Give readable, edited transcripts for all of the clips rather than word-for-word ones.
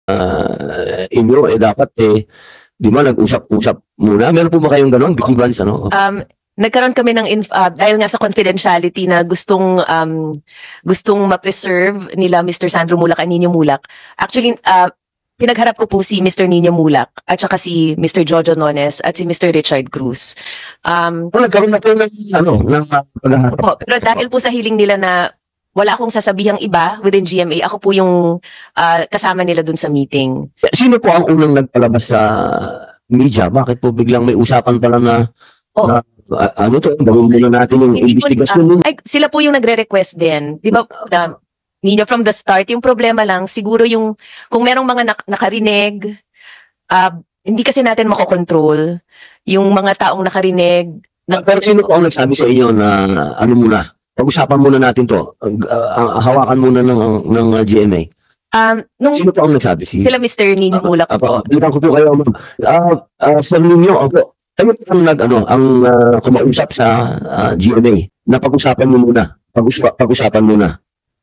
inyo, dapat di ba nag-usap-usap muna? Meron po ba kayong gano'n? Ano? Nagkaroon kami ng dahil nga sa confidentiality na gustong ma-preserve nila Mr. Sandro Mulak at Nino Mulak. Actually, pinagharap ko po si Mr. Nino Mulak at saka si Mr. Jojo Nones at si Mr. Richard Cruz. Nagkaroon na po ng paghaharap. Pero dahil po sa hiling nila na wala akong sasabihang iba within GMA, ako po yung kasama nila dun sa meeting. Sino po ang unang nagpalabas sa media? Bakit po biglang may usapan pala na ano to, gawin muna natin yung investigation? Sila po yung nagre-request din. Di ba, Nino, from the start, yung problema lang, siguro yung, kung merong mga nakarinig, hindi kasi natin makokontrol yung mga taong nakarinig. Pero sino po ang nagsabi sa inyo na ano muna? Pag-usapan muna natin to. Hawakan muna ng GMA. Sino po ang nagsabi? Sila Mr. Nino Mulak po. Bilitan ko po kayo. Sa ninyo, kayo po ang kumausap sa GMA na pag-usapan mo muna. Pag-usapan muna.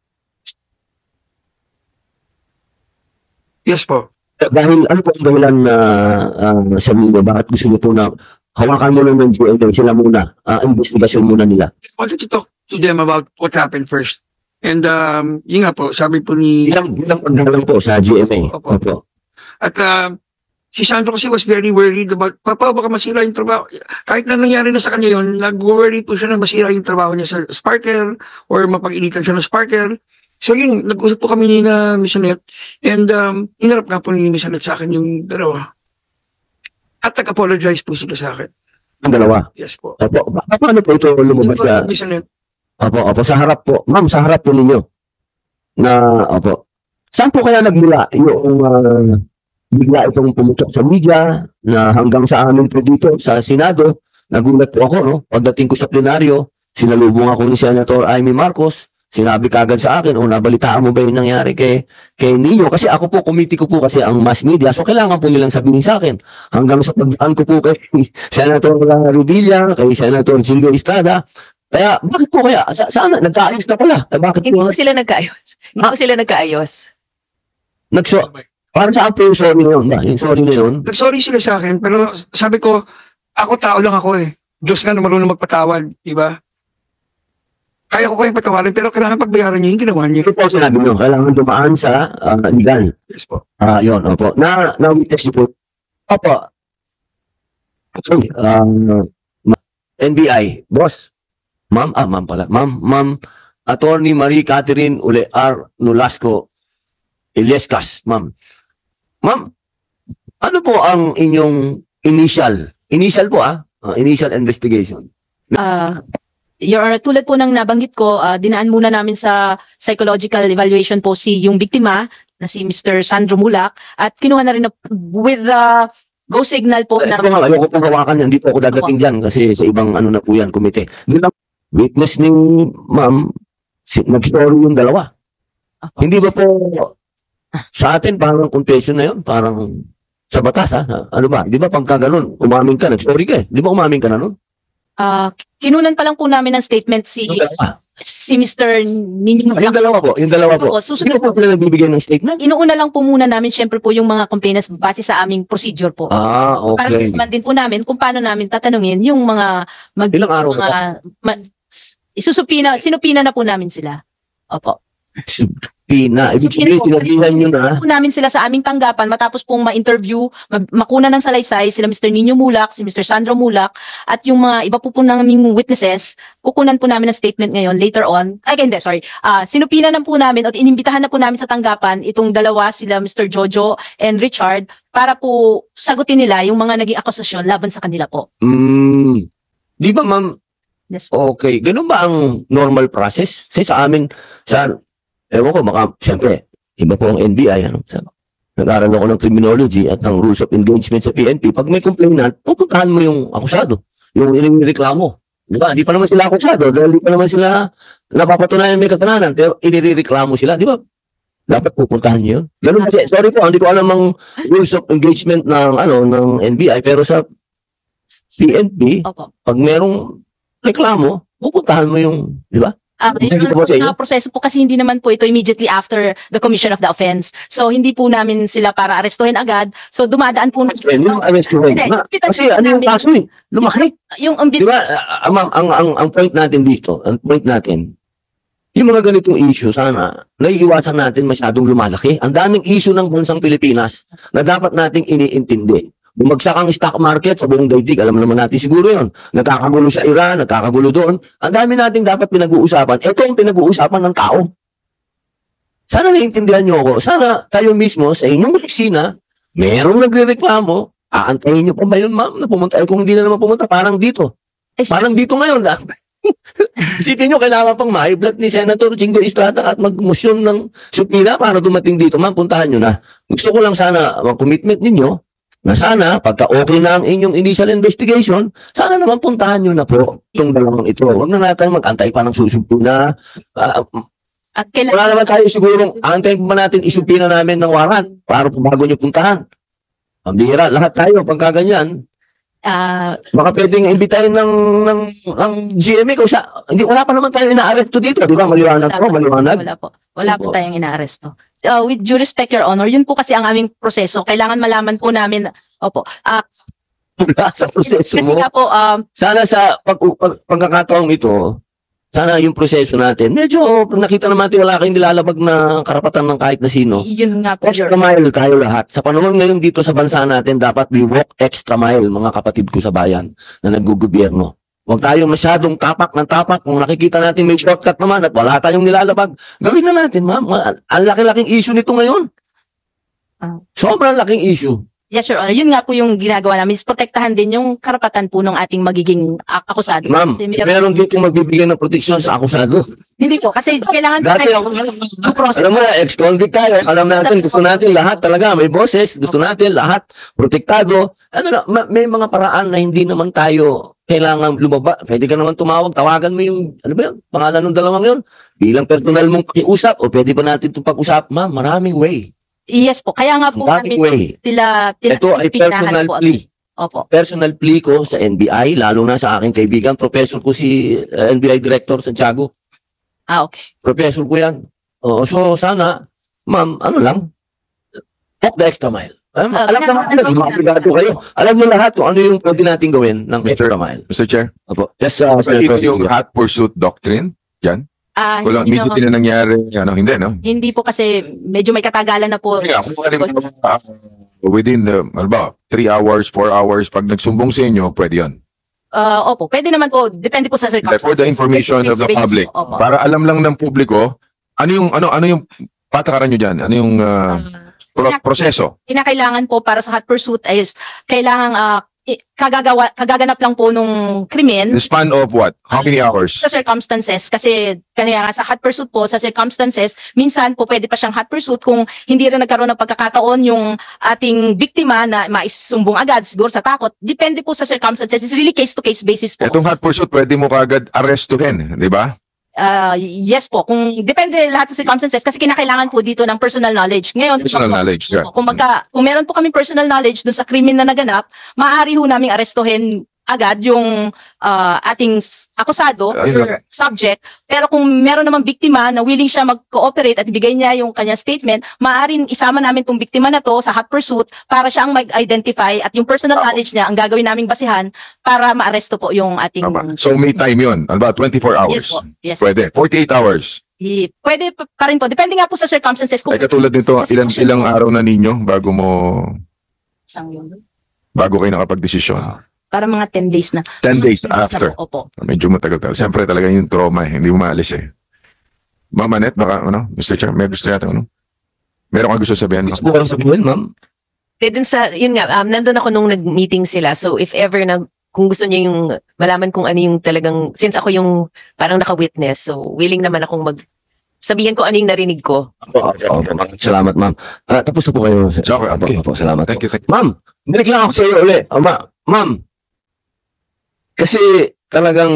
Yes po. Dahil ano po ang dahilan sa ninyo? Bakit gusto niyo po na hawakan mo lang ng GMA, sila muna, investigasyon muna nila? I wanted to talk to them about what happened first. And yun nga po, sabi po ni... Ilang pagdalang po sa GMA. Opo. At si Sandro kasi was very worried about, Papa, baka masira yung trabaho. Kahit na nangyari na sa kanya yun, nag-worry po siya na masira yung trabaho niya sa Sparkle or mapag-initan siya ng Sparkle. So yun, nag-usap po kami ni na Miss Annette and hinarap nga po ni Miss Annette sa akin yung dalawa. At nag-apologize po sila sa akin. Ang dalawa? Yes po. Opo. Paano po ito lumabas sa... Miss Annette. Opo, sa harap po. Ma'am, sa harap po ninyo. Opo. Saan po kaya nagmula yung bigla itong pumutok sa media na hanggang sa amin po dito sa Senado, nagulat po ako, no? Pagdating ko sa plenaryo, sinalubong ako ni Senator Amy Marcos, sinabi kagad sa akin, nabalitaan mo ba yung nangyari kay Nino? Kasi ako po, committee ko po kasi ang mass media, so kailangan po nilang sabihin sa akin. Hanggang sa pagdaan ko po kay Senator Revilla, kay Senator Silvio Estrada, kaya, bakit po kaya? Sana, nagkaayos na pala. Bakit hindi po sila nagkaayos. Hindi po sila nagkaayos. Parang saan po yung sorry na yun? Yung sorry na yun? Nag-sorry sila sa akin, pero sabi ko, ako tao lang ako eh. Diyos nga na marunong magpatawad, di ba? Kaya ko kayong patawarin, pero kailangan pagbayaran niyo yung ginawa niyo. Ito po sinabi nyo, kailangan dumaan sa legal. Yes po. Yun, opo. Na-witness niyo po. Opo. Sorry, NBI, boss. Ma'am pala. Ma'am, Attorney Marie Catherine Ule R. Nolasco Illescas, ma'am. Ma'am, ano po ang inyong initial investigation? Your Honor, tulad po ng nabanggit ko, dinaan muna namin sa psychological evaluation po yung biktima na si Mr. Sandro Mulak at kinuha na rin with the go signal po na... Ayoko pong hawakan yan, hindi po ako dadating dyan kasi sa ibang na po yan, komite. Witness ni ma'am, nag-story yung dalawa. Hindi ba po sa atin parang confession na yun? Parang sa batas Ano ba? Di ba pagka ganun, umamin ka, nag-story ka Di ba umamin ka na nun? Kinunan pa lang po namin ng statement si Mr. Nino. Yung dalawa po. Susunod po pala nagbibigay ng statement? Inuuna lang po muna namin syempre po yung mga complainants base sa aming procedure po. Okay. Para naman din po namin kung paano namin tatanungin yung mga ilang araw sinupina na po namin sila. Opo. Sinabihan nyo na. Po namin sila sa aming tanggapan matapos pong ma-interview, makuna ng salaysay sila Mr. Nino Mulak, si Mr. Sandro Mulak at yung mga iba po naming witnesses, kukunan po namin ng statement ngayon later on. Sinupina na po namin at inimbitahan na po namin sa tanggapan itong dalawa sila Mr. Jojo and Richard para po sagutin nila yung mga naging akusasyon laban sa kanila po. Di ba ma'am? Yes, po. Okay. Ganun ba ang normal process? Kasi sa amin, ewan ko, siyempre, iba po ang NBI. Nag-aaral ako ng criminology at ng rules of engagement sa PNP. Pag may complainant, pupuntahan mo yung akusado, yung inireklamo. Di ba? Di pa naman sila akusado dahil di pa naman sila napapatunayan may kasalanan, pero inireklamo sila. Di ba? Dapat pupuntahan niyo yun. Ganun kasi, sorry po, hindi ko alam ang rules of engagement ng NBI, pero sa PNP, pag merong reklamo, pupuntahan mo yung, di ba? Hindi Yung po sa inyo? proseso po kasi hindi naman po ito immediately after the commission of the offense. So, hindi po namin sila para arestuhin agad. So, dumadaan po. Hindi mo arrestuhin. Hindi, Kasi ano yung kaso eh? Lumaki. Yung Di ba, ma'am, ang point natin dito, yung mga ganitong issue, sana, naiiwasan natin masyadong lumalaki. Ang daming issue ng bansang Pilipinas na dapat nating iniintindi. Bumagsak ang stock market sa buong daigdig, alam naman natin siguro yun. Nagkakagulo sa Iran, nagkakagulo doon. Ang dami nating dapat pinag-uusapan. Ito ang pinag-uusapan ng tao. Sana naiintindihan nyo ako. Sana kayo mismo sa inyong opisina, merong nagre-reklamo, aantayin nyo pa ba yun, ma'am, na pumunta? Kung hindi na naman pumunta, parang dito. Parang dito ngayon. Isipin nyo, kailangan pang ma-blood ni Senator Jingo Estrada at mag-motion ng supina para dumating dito. Ma'am, puntahan nyo na. Gusto ko lang sana mag-commitment ninyo na sana, pagka okay na ang inyong initial investigation, sana naman puntahan nyo na po itong dalawang ito. Huwag na natin mag-antay pa ng susupina. Wala naman tayo sigurong antayin pa natin isupina namin ng warrant para bago nyo puntahan. Ang bihira, lahat tayo, pagka ganyan, baka pwedeng imbitahin ng GMA kung wala pa naman tayo ina-arresto dito, di ba? Maliwanag po, maliwanag. Wala po tayong inaaresto. With due respect, Your Honor, yun po kasi ang aming proseso. Kailangan malaman po namin, Sa proseso kasi mo. nga po, Sana sa pagkakataong ito, sana yung proseso natin, medyo nakita naman natin wala kayong nilalabag na karapatan ng kahit na sino. yun nga po, Your Extra mile tayo lahat. Sa panahon ngayon dito sa bansa natin, dapat we walk extra mile, mga kapatid ko sa bayan na naggugobyerno. Huwag tayo masyadong tapak ng tapak. Kung nakikita natin may shortcut naman at wala tayong nilalabag, gawin na natin, ma'am. Ang laki-laking issue nito ngayon. Sobrang laking issue. Yes, Your Honor. Yun nga po yung ginagawa namin is protektahan din yung karapatan po ng ating magiging akusado. Ma'am, Kasi meron dito magbibigay ng proteksyon sa akusado. hindi po, kasi kailangan Dati po due process. alam mo na, ex-convict tayo. Alam natin, gusto natin lahat talaga. May boses, gusto natin lahat protektado. Ano na, may mga paraan na hindi naman tayo kailangan lumaba. Pwede ka naman tumawag, tawagan mo yung, ano ba yun, pangalan ng dalawang yun. Bilang personal mong pakiusap, o pwede pa natin itong pag-usap, ma'am, maraming way. Yes po, kaya nga po Maraming way. sila Ito ay personal po. plea. Opo. Personal plea ko sa NBI, lalo na sa aking kaibigan, professor ko si NBI Director Santiago. Okay. Professor ko yan. So sana, ma'am, ano lang, walk the extra mile. Alam naman, mga brigado kayo. Alam niyo lahat kung ano yung pwede natin gawin ng extra mile. Mr. Chair, Opo. Yes, so ito yung hot pursuit doctrine, yan? Walang Hindi, immediately na nangyari, hindi, no? hindi po kasi medyo may katagalan na po. Kaya, kung within the, 3 hours, 4 hours, pag nagsumbong sa inyo, pwede yun. Opo, pwede naman po, depende po sa circumstances. For the information of the public, Opo. para alam lang ng publiko, ano yung patakaran nyo dyan? Ano yung proseso? Kinakailangan po para sa hot pursuit is kailangan kagaganap lang po nung krimen The span of what? How many hours? sa circumstances. Kasi kaya nga sa hot pursuit po, sa circumstances, minsan po pwede pa siyang hot pursuit kung hindi rin nagkaroon ng pagkakataon yung ating biktima na maisumbong agad, siguro sa takot. Depende po sa circumstances. It's really case-to-case basis po. Itong hot pursuit, pwede mo kagad arrestuhin, di ba? Yes po. Kung depende lahat sa circumstances kasi kinakailangan po dito ng personal knowledge. Ngayon, Personal knowledge, yeah. kung meron po kami personal knowledge dun sa krimen na naganap, maaari ho naming arestuhin agad yung ating akusado or subject. Pero kung meron namang biktima na willing siya mag-cooperate at ibigay niya yung kanyang statement, maaaring isama namin tong biktima na to sa hot pursuit para siya ang mag-identify at yung personal knowledge niya ang gagawin naming basihan para maaresto po yung ating... Tama. So may time yun. Ano ba? 24 hours? Yes po. Yes po. Pwede. 48 hours. Pwede pa rin po. Depende nga po sa circumstances. Kung Ay katulad nito, ilang araw na ninyo bago kayo nakapag-desisyon? Para mga 10 days na. 10 days after. Po, opo. Medyo matagal talaga. Siyempre talaga yung trauma hindi mo maalis eh. Ma'am Annette, baka Mr. Chair, may gusto yata meron kang gusto sabihin? Gusto ko lang sabihin, ma'am. Dun sa, yun nga, nandun ako nung nag-meeting sila. So, if ever kung gusto niyo yung malaman kung ano yung talagang, since ako yung parang naka-witness, so willing naman akong sabihin ko ano yung narinig ko. Salamat, ma'am. Tapos na po kayo. Okay. Opo, salamat. Thank you. Ma'am, balik lang ako sa iyo uli. Ma'am, kasi talagang,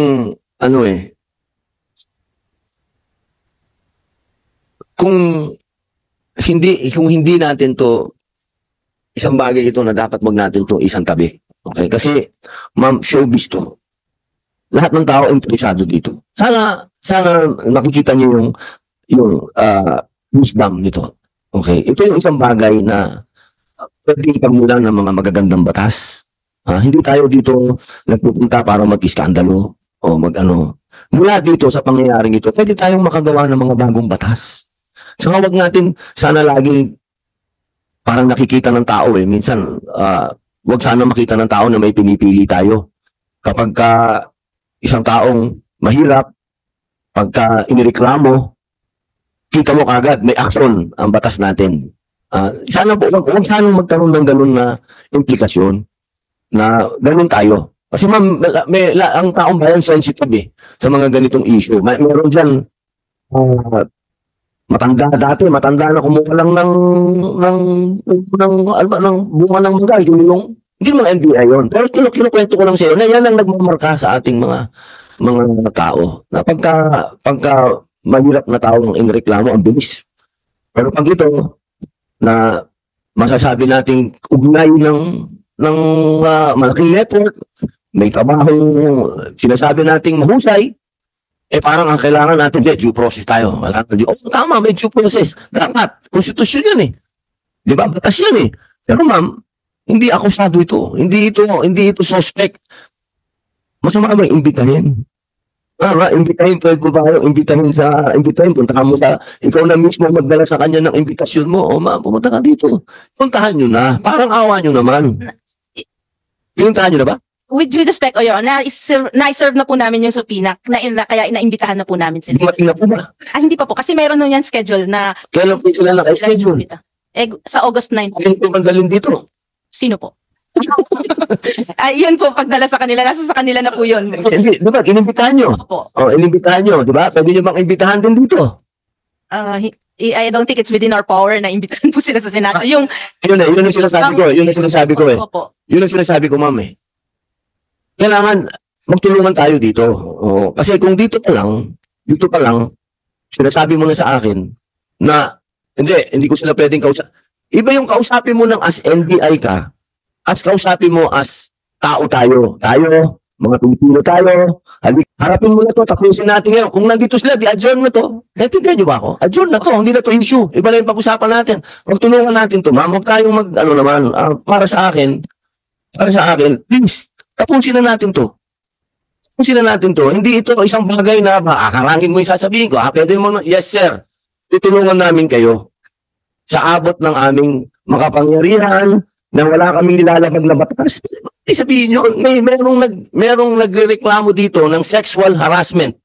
kung hindi natin to, isang bagay ito na dapat wag natin to isang tabi. Okay? Kasi, ma'am, showbiz to. lahat ng tao interesado dito. Sana nakikita niyo yung wisdom nito. Okay, ito yung isang bagay na pwede pagmulan ng mga magagandang batas. Hindi tayo dito nagpupunta para mag-iskandalo o mag-ano. Mula dito sa pangyayaring ito, pwede tayong makagawa ng mga bagong batas. Saka wag natin sana laging parang nakikita ng tao minsan wag sana makita ng tao na may pinipili tayo. Kapag isang taong mahirap, pagka inireklamo, kita mo kagad may action ang batas natin. Sana po, wag sana magkaroon ng ganun na implikasyon na ganun tayo. Kasi ma'am, ang taong bayan sensitive sa mga ganitong issue. Meron dyan, matanda na kumuha lang ng bunga ng mangga, hindi mga NBI yun. Pero kinukwento ko lang sa iyo na yan ang nagmamarka sa ating mga tao. Na pagka mahirap na tao ang inireklamo, ang bilis. Pero pag ito, na masasabi nating ugnay ng malaking network, may trabaho, sinasabi nating mahusay, parang ang kailangan natin, due process tayo. Tama, may due process. Dapat, konstitusyon yan Di ba? Batas yan Pero ma'am, hindi akusado ito. Hindi ito suspect. Masama ba imbitahin? Imbitahin, pwede ko ba imbitahin, punta mo ikaw na mismo magdala sa kanya ng imbitasyon mo. Ma'am, pumunta ka dito. Puntahan nyo na. Parang awa nyo naman. Puntahan nyo na ba? With respect, Your Honor, na-serve na po namin yung subpoena, kaya inaimbitahan na po namin sila. Dumating na po ba? Hindi pa po, kasi meron nun yan schedule na... Kailan po sila naka-schedule? Sa August 9. Kailan po magdalhin dito? Sino po? Yun po, pagdala sa kanila. Nasa sa kanila na po yun. Hindi, diba? Inimbitahan nyo. Opo. Inimbitahan nyo, diba? Sabi nyo bang imbitahan din dito? I don't think it's within our power na imbitahan po sila sa Senado. Yun ang sinasabi ko. Yun ang sinasabi ko Opo. Yun ang sinasabi ko, ma'am Kailangan magtulungan tayo dito. Kasi kung dito pa lang, sinasabi mo na sa akin na hindi ko sila pwedeng kausap. Iba yung kausapin mo ng as NBI ka, as kausapin mo as tao tayo. Tayo, mga Pilipino tayo. Harapin mo na to, tapusin natin ngayon. Kung nandito sila, di-adjourn na to. Naintindihan niyo ba ako? Adjourn na to, hindi na to issue. Iba na yung pag-usapan natin. Magtulungan natin to, ma'am. Huwag tayong para sa akin, please, tapusin na natin to. Hindi ito isang bagay na harangin mo yung sasabihin ko. Pwede mo, yes sir, tutulungan namin kayo sa abot ng aming makapangyarihan na wala kaming nilalabag na batas. Sabihin nyo, merong nagrereklamo dito ng sexual harassment.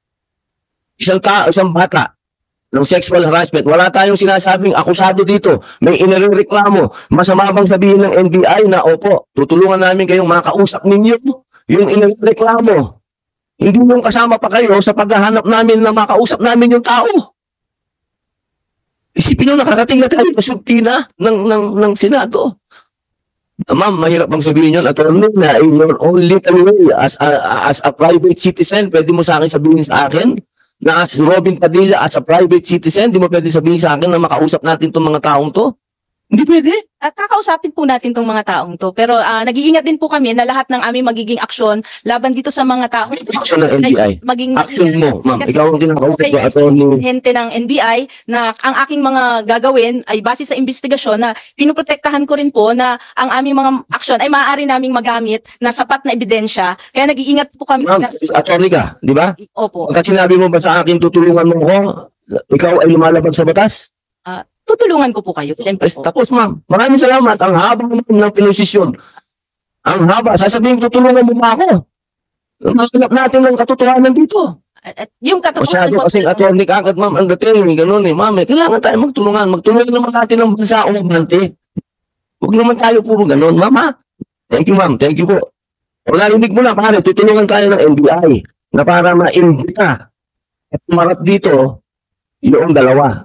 Isang bata ng sexual harassment. Wala tayong sinasabing akusado dito. May inireklamo. Masama bang sabihin ng NBI na opo, tutulungan namin kayong makausap ninyo yung inireklamo. Hindi yung kasama pa kayo sa paghahanap namin na makausap namin yung tao. Isipin nyo, nakarating na tayo sa subpoena ng Senado. Ma'am, mahirap bang sabihin yun, attorney, na in your own little way, as a private citizen, pwede mo sa akin sabihin sa akin, na as Robin Padilla, as a private citizen, di mo pwede sabihin sa akin na makausap natin itong mga taong to? Hindi pwede. At kakausapin po natin tong mga taong to. Pero nag-iingat din po kami na lahat ng aming magiging aksyon laban dito sa mga taong action ng NBI. Action mo, ma'am. Ikaw ang tinakausap ko, attorney. Hente ng NBI na ang aking mga gagawin ay base sa investigasyon na pinuprotektahan ko rin po na ang aming mga aksyon ay maaari naming magamit na sapat na ebidensya. Kaya nag-iingat po kami. Ma'am, attorney ka, di ba? Opo. Pagka sinabi mo ba sa akin, tutulungan mo ko, ikaw ay lumalabag sa batas? Tutulungan ko po kayo. Po. Tapos ma'am, maraming salamat. Ang haba ng pinosisyon. Ang haba. Sasabihin, tutulungan mo ba ako? Makalap natin ng katotohanan dito. Yung katotohanan mo. Kasi attorney ka agad, ma'am. Ang dating, gano'n ma'am. Kailangan tayo magtulungan. Magtulungan naman natin ng bansa o magbante. Huwag naman tayo puro gano'n, ma'am ha? Thank you, ma'am. Thank you po. Narinig mo na, pare. Tutulungan tayo ng NBI na para ma-imbita at marap dito yung dalawa.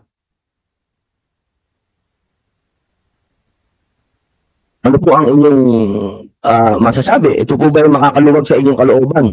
Ano po ang inyong masasabi? Ito po ba yung makakaluwag sa inyong kalooban?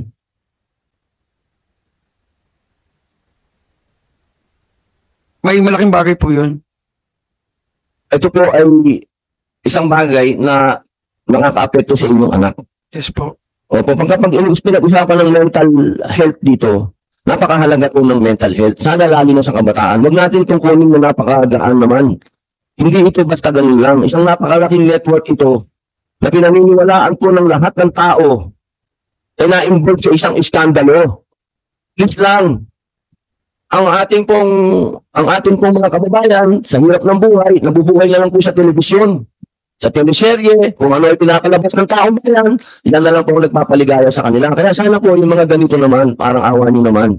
May malaking bagay po yun. Ito po ay isang bagay na nakaka-apekto sa inyong anak. Yes po. Opo, kapag pinag-usapan ng mental health dito, napakahalaga po ng mental health. Sana lalo na sa kabataan. Huwag natin itong kunin na napakagaan naman. Hindi ito basta ganun lang. Isang napakalaking network ito na pinaniniwalaan po ng lahat ng tao ay na-involve sa isang iskandalo. Please lang. Ang ating pong mga kababayan sa hirap ng buhay, nabubuhay na lang po sa telebisyon, sa teleserye, kung ano ay pinapalabas ng taong bayan, yan na lang po ang nagpapaligaya sa kanila. Kaya sana po yung mga ganito naman, parang awa niyo naman.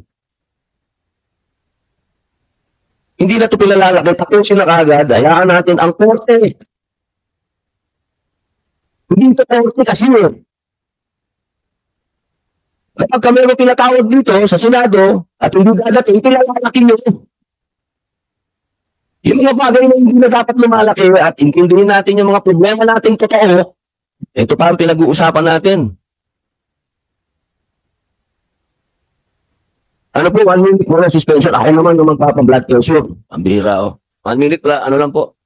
Hindi na ito pinalalaki, tapusin na kagad, hayaan natin ang korte. Hindi ito korte kasi kapag kami may pinatawag dito sa Senado at hindi dadating, pinalaki nyo. Yung mga bagay na hindi na dapat lumalaki at intindihin natin yung mga problema natin totoo, ito pa ang pinag-uusapan natin. Ano po, 1 minute muna suspension. Ako naman yung magpapa-blood pressure. Ang bihira, oh. 1 minute, ano lang po.